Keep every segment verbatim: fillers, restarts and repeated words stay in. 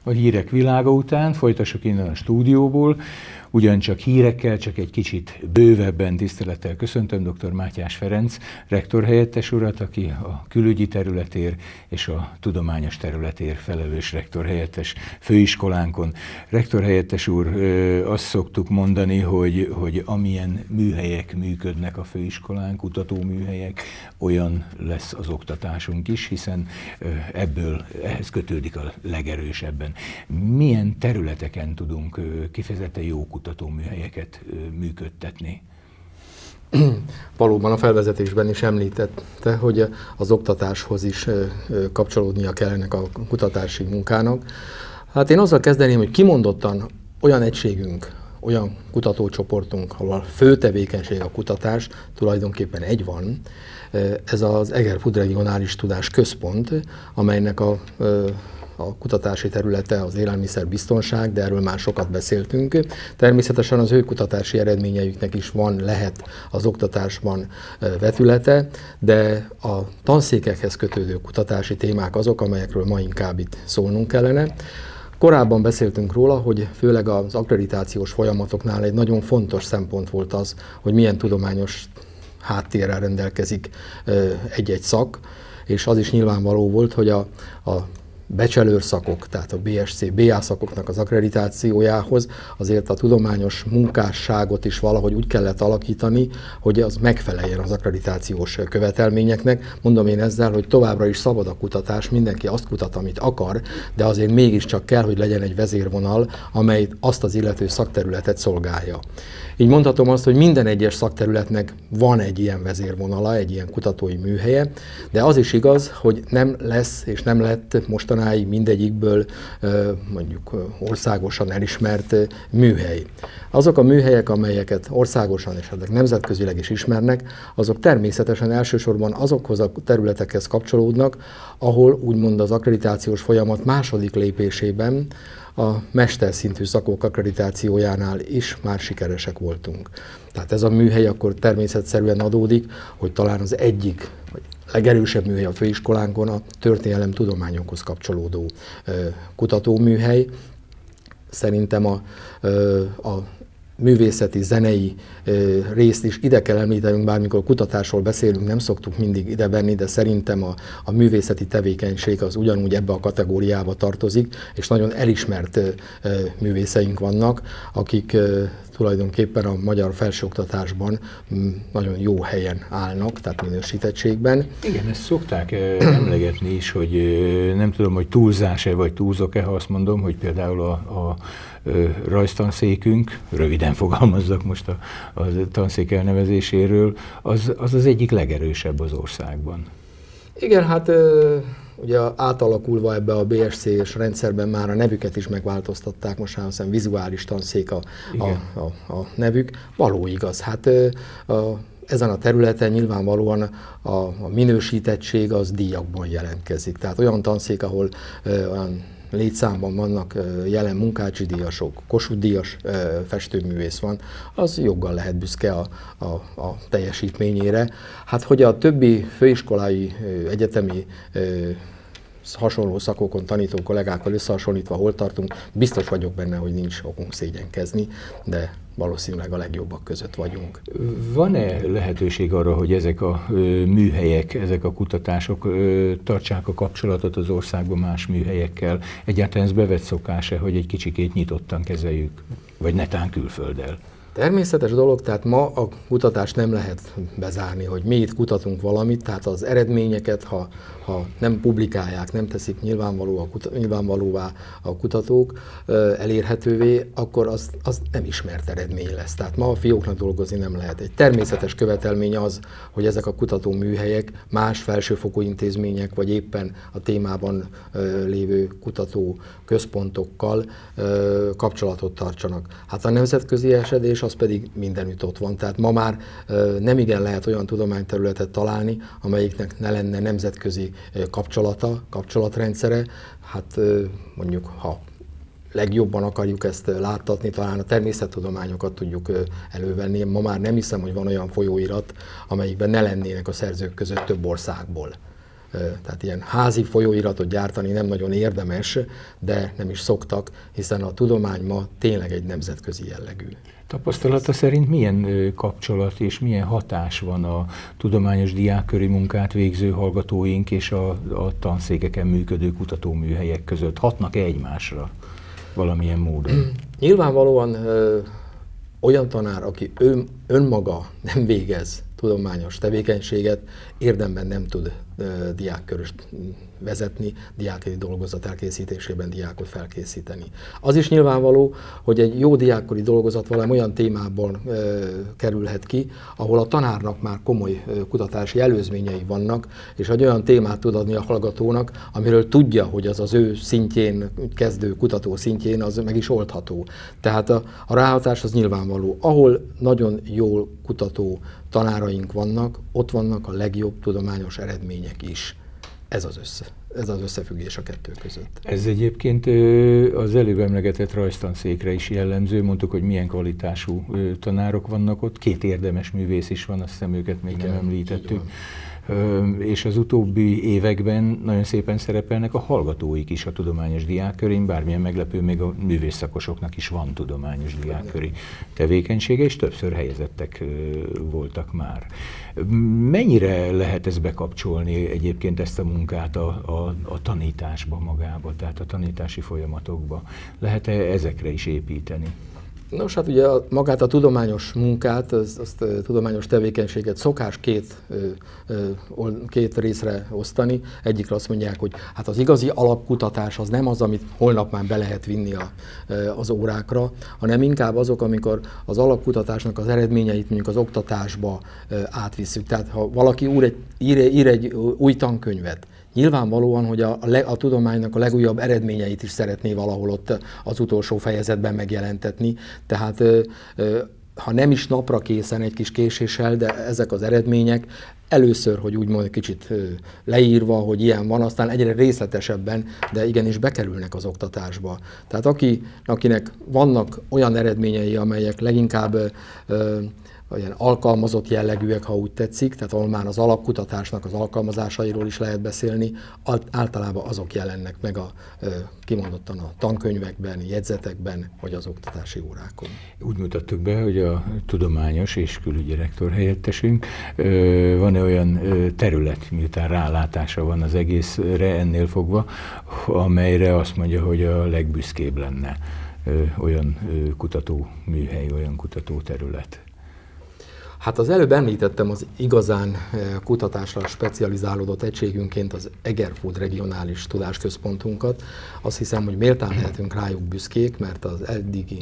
a hírek világa után, folytassuk innen a stúdióból, ugyancsak hírekkel, csak egy kicsit bővebben tisztelettel köszöntöm dr. Mátyás Ferenc rektorhelyettes urat, aki a külügyi területér és a tudományos területér felelős rektorhelyettes főiskolánkon. Rektorhelyettes úr, azt szoktuk mondani, hogy, hogy amilyen műhelyek működnek a főiskolán, kutatóműhelyek, olyan lesz az oktatásunk is, hiszen ebből ehhez kötődik a legerősebben. Milyen területeken tudunk kifejezetten jó kutatóműhelyeket működtetni? Valóban a felvezetésben is említette, hogy az oktatáshoz is kapcsolódnia kell ennek a kutatási munkának. Hát én azzal kezdeném, hogy kimondottan olyan egységünk, olyan kutatócsoportunk, ahol a fő tevékenység a kutatás, tulajdonképpen egy van, ez az Egerfut Regionális Tudás Központ, amelynek a a kutatási területe az élelmiszerbiztonság, de erről már sokat beszéltünk. Természetesen az ő kutatási eredményeiknek is van, lehet az oktatásban vetülete, de a tanszékekhez kötődő kutatási témák azok, amelyekről ma inkább itt szólnunk kellene. Korábban beszéltünk róla, hogy főleg az akkreditációs folyamatoknál egy nagyon fontos szempont volt az, hogy milyen tudományos háttérrel rendelkezik egy-egy szak, és az is nyilvánvaló volt, hogy a, a bachelor szakok, tehát a bé es cé, bé á szakoknak az akkreditációjához azért a tudományos munkásságot is valahogy úgy kellett alakítani, hogy az megfeleljen az akkreditációs követelményeknek. Mondom én ezzel, hogy továbbra is szabad a kutatás, mindenki azt kutat, amit akar, de azért mégiscsak kell, hogy legyen egy vezérvonal, amely azt az illető szakterületet szolgálja. Így mondhatom azt, hogy minden egyes szakterületnek van egy ilyen vezérvonala, egy ilyen kutatói műhelye, de az is igaz, hogy nem lesz és nem lett mostanáig mindegyikből mondjuk országosan elismert műhely. Azok a műhelyek, amelyeket országosan és nemzetközileg is ismernek, azok természetesen elsősorban azokhoz a területekhez kapcsolódnak, ahol úgymond az akkreditációs folyamat második lépésében a mesterszintű szakok akkreditációjánál is már sikeresek voltunk. Tehát ez a műhely akkor természetszerűen adódik, hogy talán az egyik, vagy legerősebb műhely a főiskolánkon a történelem tudományokhoz kapcsolódó ö, kutatóműhely. Szerintem a, ö, a művészeti, zenei ö, részt is ide kell említenünk, bármikor kutatásról beszélünk, nem szoktuk mindig idevenni, de szerintem a, a művészeti tevékenység az ugyanúgy ebbe a kategóriába tartozik, és nagyon elismert ö, ö, művészeink vannak, akik ö, tulajdonképpen a magyar felsőoktatásban nagyon jó helyen állnak, tehát minősítettségben. Igen, ezt szokták emlegetni is, hogy nem tudom, hogy túlzás-e vagy túlzok-e, ha azt mondom, hogy például a, a rajztanszékünk, röviden fogalmazzak most a, a tanszék elnevezéséről, az, az az egyik legerősebb az országban. Igen, hát ugye átalakulva ebbe a bé es cé-s rendszerben már a nevüket is megváltoztatták, most már azt hiszem vizuális tanszék a, a, a, a nevük. Való igaz, hát a, ezen a területen nyilvánvalóan a, a minősítettség az díjakban jelentkezik. Tehát olyan tanszék, ahol olyan létszámban vannak jelen Munkácsi díjasok, Kossuth díjas festőművész van, az joggal lehet büszke a, a, a teljesítményére. Hát, hogy a többi főiskolai, egyetemi hasonló szakokon tanító kollégákkal összehasonlítva hol tartunk, biztos vagyok benne, hogy nincs okunk szégyenkezni, de valószínűleg a legjobbak között vagyunk. Van-e lehetőség arra, hogy ezek a műhelyek, ezek a kutatások tartsák a kapcsolatot az országban más műhelyekkel? Egyáltalán ez bevett szokás-e, hogy egy kicsikét nyitottan kezeljük, vagy netán külfölddel? Természetes dolog, tehát ma a kutatást nem lehet bezárni, hogy mi itt kutatunk valamit, tehát az eredményeket, ha, ha nem publikálják, nem teszik nyilvánvaló a, nyilvánvalóvá a kutatók elérhetővé, akkor az, az nem ismert eredmény lesz. Tehát ma a fióknak dolgozni nem lehet. Egy természetes követelmény az, hogy ezek a kutatóműhelyek más felsőfokú intézmények, vagy éppen a témában lévő kutató központokkal kapcsolatot tartsanak. Hát a nemzetközi esedés az pedig mindenütt ott van. Tehát ma már nem igen lehet olyan tudományterületet találni, amelyiknek ne lenne nemzetközi kapcsolata, kapcsolatrendszere. Hát mondjuk, ha legjobban akarjuk ezt láttatni, talán a természettudományokat tudjuk elővenni. Ma már nem hiszem, hogy van olyan folyóirat, amelyikben ne lennének a szerzők között több országból Tehát ilyen házi folyóiratot gyártani nem nagyon érdemes, de nem is szoktak, hiszen a tudomány ma tényleg egy nemzetközi jellegű. Tapasztalata szerint milyen kapcsolat és milyen hatás van a tudományos diákköri munkát végző hallgatóink és a, a tanszékeken működő kutatóműhelyek között? Hatnak-e egymásra valamilyen módon? Nyilvánvalóan ö, olyan tanár, aki ön, önmaga nem végez tudományos tevékenységet, érdemben nem tud ö, diákköröst vezetni, diáki dolgozat elkészítésében diákot felkészíteni. Az is nyilvánvaló, hogy egy jó diákkori dolgozat valami olyan témában ö, kerülhet ki, ahol a tanárnak már komoly ö, kutatási előzményei vannak, és egy olyan témát tud adni a hallgatónak, amiről tudja, hogy az az ő szintjén, kezdő kutató szintjén az meg is oldható. Tehát a, a ráhatás az nyilvánvaló. Ahol nagyon jól kutató tanáraink vannak, ott vannak a legjobb tudományos eredmények is. Ez az, össze, ez az összefüggés a kettő között. Ez egyébként az előbb emlegetett rajztanszékre is jellemző, mondtuk, hogy milyen kvalitású tanárok vannak ott, két érdemes művész is van, azt hiszem őket még Igen, nem említettük. És az utóbbi években nagyon szépen szerepelnek a hallgatóik is a tudományos diákkörén, bármilyen meglepő, még a művészszakosoknak is van tudományos diákköri tevékenysége, és többször helyezettek voltak már. Mennyire lehet ezt bekapcsolni egyébként ezt a munkát a, a, a tanításba magába, tehát a tanítási folyamatokba? Lehet-e ezekre is építeni? Nos, hát ugye a, magát a tudományos munkát, azt, azt a tudományos tevékenységet szokás két, két részre osztani. Egyikre azt mondják, hogy hát az igazi alapkutatás az nem az, amit holnap már be lehet vinni a, az órákra, hanem inkább azok, amikor az alapkutatásnak az eredményeit mondjuk az oktatásba átvisszük. Tehát ha valaki úr egy, ír, ír egy új tankönyvet, nyilvánvalóan, hogy a, a, a tudománynak a legújabb eredményeit is szeretné valahol ott az utolsó fejezetben megjelentetni. Tehát ha nem is napra készen, egy kis késéssel, de ezek az eredmények először, hogy úgymond kicsit leírva, hogy ilyen van, aztán egyre részletesebben, de igenis bekerülnek az oktatásba. Tehát aki, akinek vannak olyan eredményei, amelyek leginkább olyan alkalmazott jellegűek, ha úgy tetszik, tehát ahol már az alapkutatásnak az alkalmazásairól is lehet beszélni, általában azok jelennek meg a, kimondottan a tankönyvekben, jegyzetekben, vagy az oktatási órákon. Úgy mutattuk be, hogy a tudományos és külügyi rektor helyettesünk van-e olyan terület, miután rálátása van az egészre ennél fogva, amelyre azt mondja, hogy a legbüszkébb lenne olyan kutatóműhely, olyan kutatóterület? Hát az előbb említettem az igazán kutatásra specializálódott egységünként az Egerföld regionális tudásközpontunkat. Azt hiszem, hogy méltán lehetünk rájuk büszkék, mert az eddigi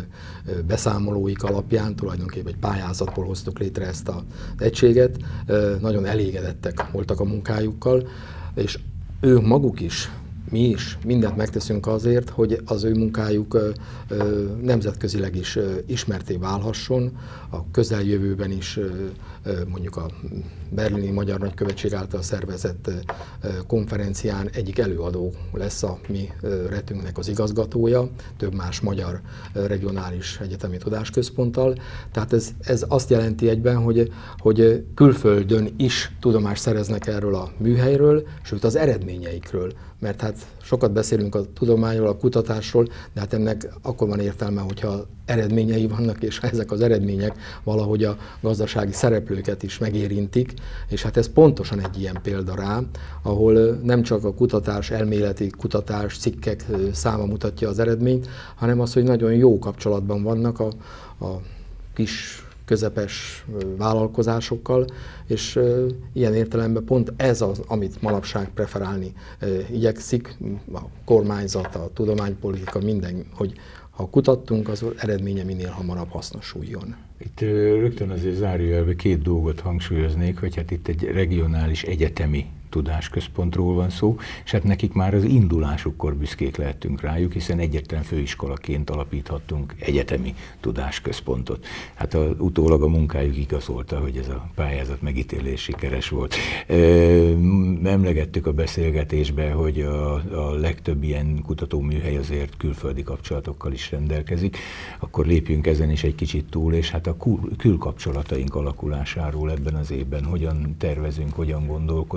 beszámolóik alapján tulajdonképpen egy pályázatból hoztuk létre ezt az egységet. Nagyon elégedettek voltak a munkájukkal, és ők maguk is, mi is mindent megteszünk azért, hogy az ő munkájuk nemzetközileg is ismertté válhasson, a közeljövőben is mondjuk a berlini Magyar Nagykövetség által szervezett konferencián egyik előadó lesz a mi retünknek az igazgatója, több más magyar regionális egyetemi tudásközponttal. Tehát ez, ez azt jelenti egyben, hogy, hogy külföldön is tudomást szereznek erről a műhelyről, sőt az eredményeikről. Mert hát sokat beszélünk a tudományról, a kutatásról, de hát ennek akkor van értelme, hogyha eredményei vannak, és ezek az eredmények valahogy a gazdasági szereplőket is megérintik, és hát ez pontosan egy ilyen példa rá, ahol nem csak a kutatás, elméleti kutatás, cikkek száma mutatja az eredményt, hanem az, hogy nagyon jó kapcsolatban vannak a, a kis közepes vállalkozásokkal, és uh, ilyen értelemben pont ez az, amit manapság preferálni uh, igyekszik, a kormányzat, a tudománypolitika, minden, hogy ha kutattunk, az eredménye minél hamarabb hasznosuljon. Itt uh, rögtön azért zárójelben két dolgot hangsúlyoznék, hogy hát itt egy regionális egyetemi tudásközpontról van szó, és hát nekik már az indulásukkor büszkék lehetünk rájuk, hiszen egyetlen főiskolaként alapíthattunk egyetemi tudásközpontot. Hát a, utólag a munkájuk igazolta, hogy ez a pályázat megítélés sikeres volt. E, emlegettük a beszélgetésbe, hogy a, a legtöbb ilyen kutatóműhely azért külföldi kapcsolatokkal is rendelkezik, akkor lépjünk ezen is egy kicsit túl, és hát a kül, külkapcsolataink alakulásáról ebben az évben hogyan tervezünk, hogyan gondolkodunk, hisz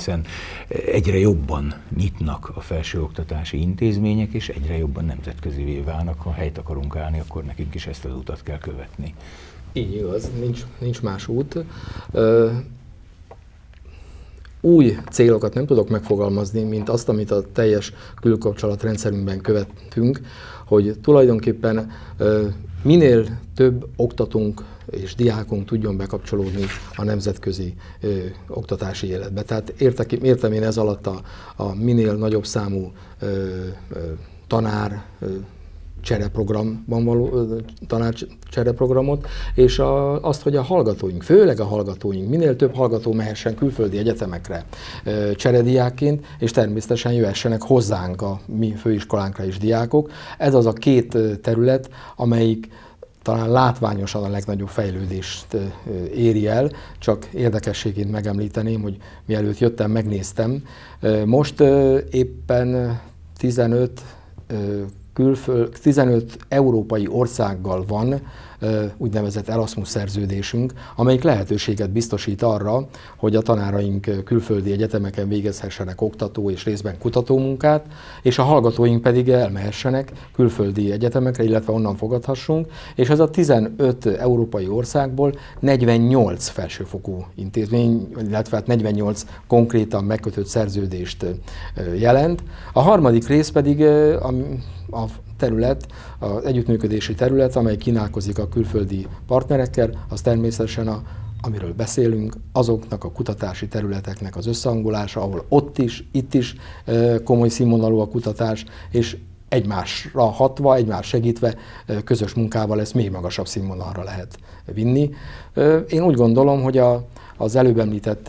hiszen egyre jobban nyitnak a felsőoktatási intézmények, és egyre jobban nemzetközivé válnak. Ha helyt akarunk állni, akkor nekünk is ezt az utat kell követni. Így igaz, nincs, nincs más út. Ö, új célokat nem tudok megfogalmazni, mint azt, amit a teljes külkapcsolatrendszerünkben követünk, hogy tulajdonképpen ö, minél több oktatónk és diákunk tudjon bekapcsolódni a nemzetközi ö, oktatási életbe. Tehát értek, értem én ez alatt a, a minél nagyobb számú ö, ö, tanár, ö, csereprogramban való tanácsereprogramot, és a, azt, hogy a hallgatóink, főleg a hallgatóink, minél több hallgató mehessen külföldi egyetemekre cserediákként, és természetesen jöhessenek hozzánk a mi főiskolánkra is diákok. Ez az a két terület, amelyik talán látványosan a legnagyobb fejlődést éri el, csak érdekességként megemlíteném, hogy mielőtt jöttem, megnéztem. Most éppen tizenöt külföld, tizenöt európai országgal van úgynevezett Erasmus szerződésünk, amelyik lehetőséget biztosít arra, hogy a tanáraink külföldi egyetemeken végezhessenek oktató és részben kutatómunkát, és a hallgatóink pedig elmehessenek külföldi egyetemekre, illetve onnan fogadhassunk, és ez a tizenöt európai országból negyvennyolc felsőfokú intézmény, illetve negyvennyolc konkrétan megkötött szerződést jelent. A harmadik rész pedig a a terület, az együttműködési terület, amely kínálkozik a külföldi partnerekkel, az természetesen, a, amiről beszélünk, azoknak a kutatási területeknek az összehangolása, ahol ott is, itt is komoly színvonalú a kutatás, és egymásra hatva, egymás segítve, közös munkával ezt még magasabb színvonalra lehet vinni. Én úgy gondolom, hogy a, az előbb említett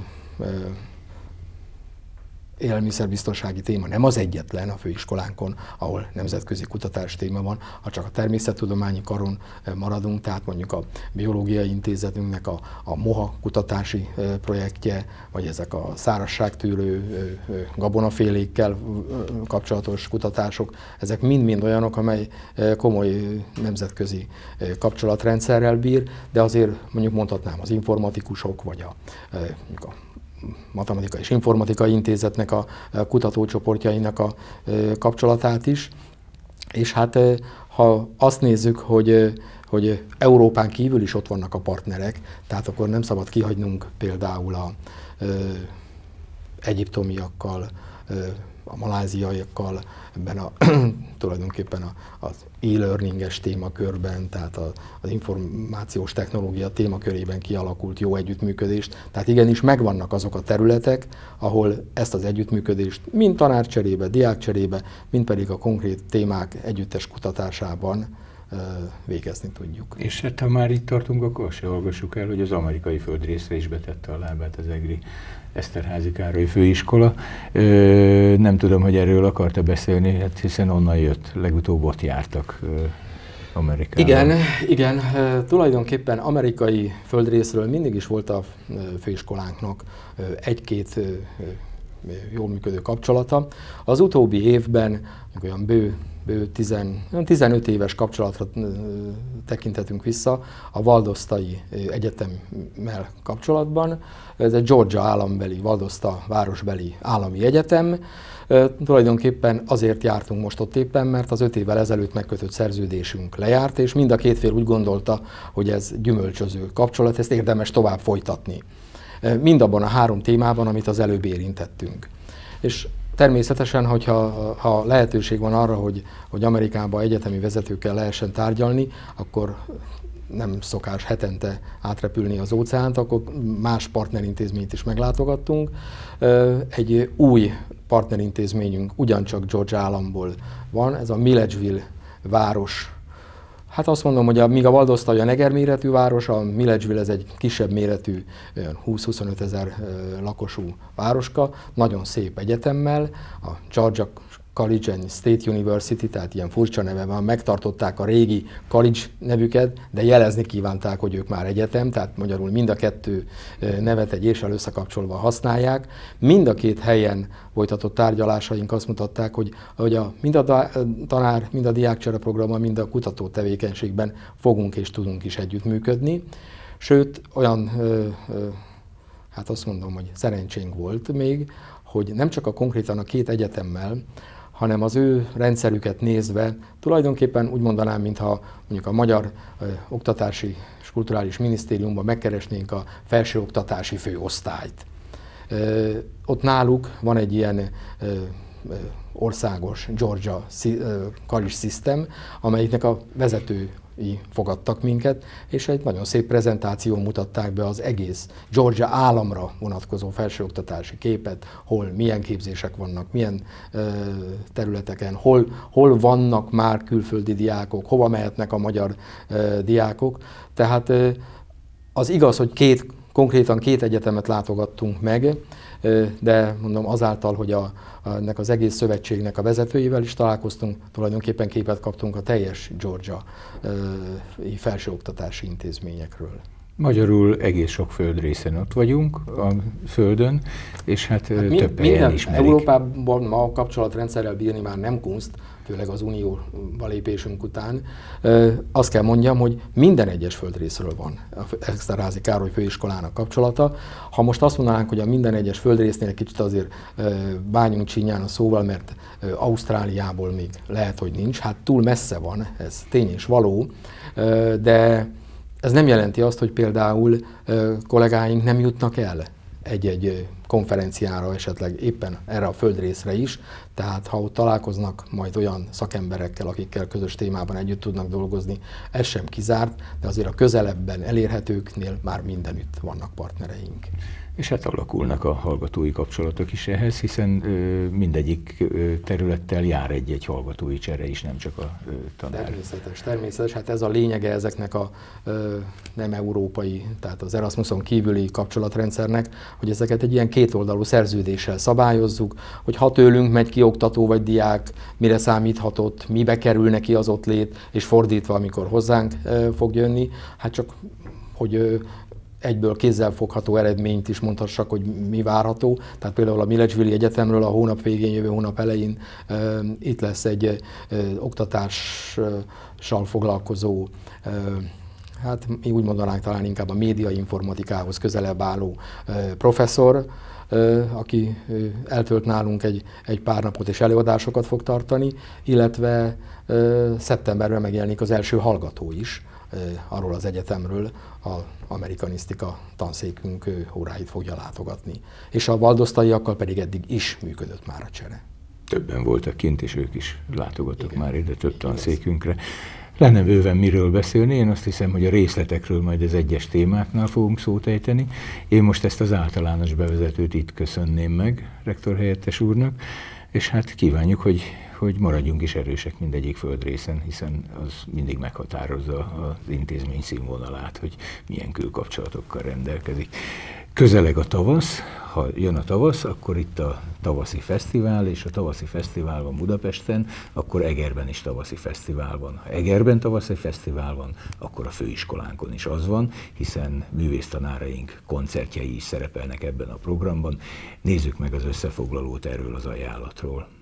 élelmiszerbiztonsági téma nem az egyetlen a főiskolánkon, ahol nemzetközi kutatás téma van, ha csak a természettudományi karon maradunk, tehát mondjuk a Biológiai Intézetünknek a, a MOHA kutatási projektje, vagy ezek a szárazságtűrő gabonafélékkel kapcsolatos kutatások, ezek mind-mind olyanok, amely komoly nemzetközi kapcsolatrendszerrel bír, de azért mondjuk mondhatnám az informatikusok, vagy a, a Matematika és Informatikai Intézetnek a kutatócsoportjainak a kapcsolatát is. És hát ha azt nézzük, hogy, hogy Európán kívül is ott vannak a partnerek, tehát akkor nem szabad kihagynunk például a egyiptomiakkal, a maláziaiakkal, ebben a, tulajdonképpen a, az e-learninges témakörben, tehát a, az információs technológia témakörében kialakult jó együttműködést. Tehát igenis megvannak azok a területek, ahol ezt az együttműködést mind tanárcserébe, diákcserébe, mind pedig a konkrét témák együttes kutatásában végezni tudjuk. És hát ha már itt tartunk, akkor se hallgassuk el, hogy az amerikai földrészre is betette a lábát az EGRI Eszterházy Károly Főiskola. Nem tudom, hogy erről akarta beszélni, hát hiszen onnan jött, legutóbb ott jártak Amerikában. Igen, igen, tulajdonképpen amerikai földrészről mindig is volt a főiskolánknak egy-két jól működő kapcsolata. Az utóbbi évben olyan bő bő tizenöt éves kapcsolatra tekinthetünk vissza a Valdosztai Egyetemmel kapcsolatban. Ez egy Georgia állambeli, Valdosta városbeli állami egyetem. Tulajdonképpen azért jártunk most ott éppen, mert az öt évvel ezelőtt megkötött szerződésünk lejárt, és mind a két fél úgy gondolta, hogy ez gyümölcsöző kapcsolat, ezt érdemes tovább folytatni. Mind abban a három témában, amit az előbb érintettünk. És természetesen, hogyha ha lehetőség van arra, hogy, hogy Amerikában egyetemi vezetőkkel lehessen tárgyalni, akkor nem szokás hetente átrepülni az óceánt, akkor más partnerintézményt is meglátogattunk. Egy új partnerintézményünk ugyancsak Georgia államból van, ez a Milledgeville város. Hát azt mondom, hogy a, míg a Valdosta olyan eger méretű város, a Milledgeville ez egy kisebb méretű, húsz-huszonöt ezer lakosú városka, nagyon szép egyetemmel, a Georgia College and State University, tehát ilyen furcsa neve van, megtartották a régi college nevüket, de jelezni kívánták, hogy ők már egyetem, tehát magyarul mind a kettő nevet egy éssel összekapcsolva használják. Mind a két helyen folytatott tárgyalásaink azt mutatták, hogy, hogy a, mind a tanár, mind a diákcsere programban, mind a kutató tevékenységben fogunk és tudunk is együttműködni. Sőt, olyan ö, ö, hát azt mondom, hogy szerencsénk volt még, hogy nem csak a konkrétan a két egyetemmel, hanem az ő rendszerüket nézve tulajdonképpen úgy mondanám, mintha mondjuk a Magyar ö, Oktatási és Kulturális Minisztériumban megkeresnénk a felsőoktatási főosztályt. Ö, ott náluk van egy ilyen ö, ö, országos Georgia College System, amelyiknek a vezetői fogadtak minket, és egy nagyon szép prezentáción mutatták be az egész Georgia államra vonatkozó felsőoktatási képet, hol milyen képzések vannak, milyen ö, területeken, hol, hol vannak már külföldi diákok, hova mehetnek a magyar ö, diákok. Tehát ö, az igaz, hogy két, konkrétan két egyetemet látogattunk meg, de mondom azáltal, hogy a, a, ennek az egész szövetségnek a vezetőivel is találkoztunk, tulajdonképpen képet kaptunk a teljes Georgia ö, felsőoktatási intézményekről. Magyarul egész sok földrészen ott vagyunk a Földön, és hát, hát mi, több helyen ismerik. Európában ma a kapcsolatrendszerrel bírni már nem kunst, főleg az unióba lépésünk után. Azt kell mondjam, hogy minden egyes földrészről van Esterházy Károly főiskolának kapcsolata. Ha most azt mondanánk, hogy a minden egyes földrésznél kicsit azért bánjunk csínyán a szóval, mert Ausztráliából még lehet, hogy nincs, hát túl messze van, ez tény és való, de ez nem jelenti azt, hogy például kollégáink nem jutnak el egy-egy konferenciára, esetleg éppen erre a földrészre is, tehát ha ott találkoznak majd olyan szakemberekkel, akikkel közös témában együtt tudnak dolgozni, ez sem kizárt, de azért a közelebben elérhetőknél már mindenütt vannak partnereink. És hát alakulnak a hallgatói kapcsolatok is ehhez, hiszen ö, mindegyik ö, területtel jár egy-egy hallgatói csere is, nem csak a ö, tanár. Természetes, természetes. Hát ez a lényege ezeknek a ö, nem európai, tehát az Erasmuson kívüli kapcsolatrendszernek, hogy ezeket egy ilyen kétoldalú szerződéssel szabályozzuk, hogy ha tőlünk megy ki oktató vagy diák, mire számíthatott, mibe kerül neki az ott lét, és fordítva, amikor hozzánk ö, fog jönni, hát csak hogy ö, egyből kézzelfogható eredményt is mondhassak, hogy mi várható. Tehát például a Milledgeville Egyetemről a hónap végén, jövő hónap elején uh, itt lesz egy uh, oktatással foglalkozó, uh, hát mi úgy mondanánk talán inkább a médiainformatikához közelebb álló uh, professzor, uh, aki uh, eltölt nálunk egy, egy pár napot és előadásokat fog tartani, illetve uh, szeptemberben megjelenik az első hallgató is, arról az egyetemről, az amerikanisztika tanszékünk óráit fogja látogatni. És a valdosztaiakkal pedig eddig is működött már a csere. Többen voltak kint, és ők is látogattak Igen. már ide több tanszékünkre. Lenne bőven miről beszélni, én azt hiszem, hogy a részletekről majd az egyes témáknál fogunk szót ejteni. Én most ezt az általános bevezetőt itt köszönném meg rektor helyettes úrnak, és hát kívánjuk, hogy hogy maradjunk is erősek mindegyik földrészen, hiszen az mindig meghatározza az intézmény színvonalát, hogy milyen külkapcsolatokkal rendelkezik. Közeleg a tavasz, ha jön a tavasz, akkor itt a tavaszi fesztivál, és a tavaszi fesztivál van Budapesten, akkor Egerben is tavaszi fesztivál van. Ha Egerben tavaszi fesztivál van, akkor a főiskolánkon is az van, hiszen művésztanáraink koncertjei is szerepelnek ebben a programban. Nézzük meg az összefoglalót erről az ajánlatról.